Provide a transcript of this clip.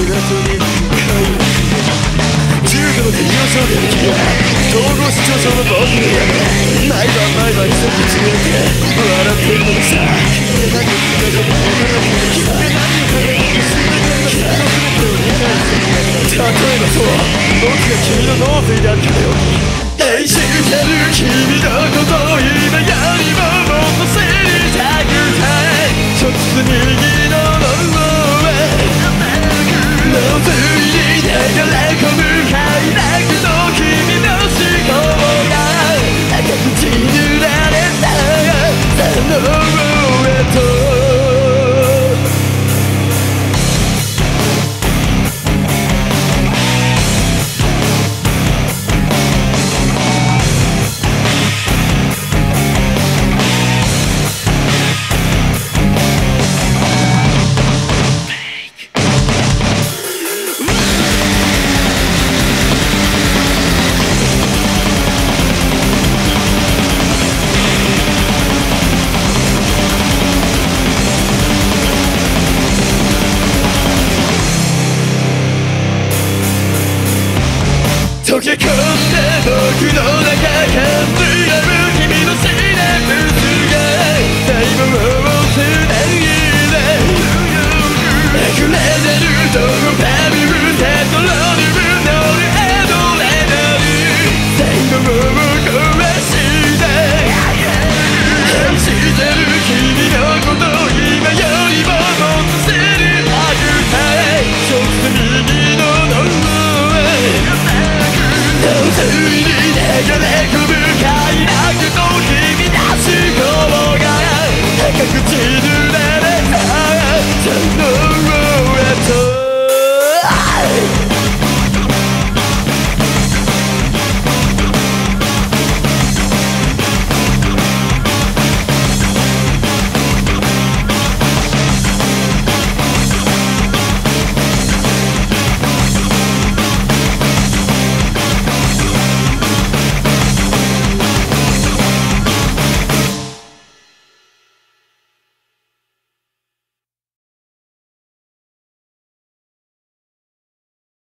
重度の適応症で君は統合失調症のボスに毎晩毎晩一つ違えて笑っているのにさ、君が何を聞いたかも分からない。君が何を考えている例えばそう、僕が君の脳髄であるかのように愛してる君のことを今よりももっと知りたくて、一つ右の脳は脳髄に流れ込む快楽の君の思考が赤くち塗られたその上と溶け込んで僕の中感じられ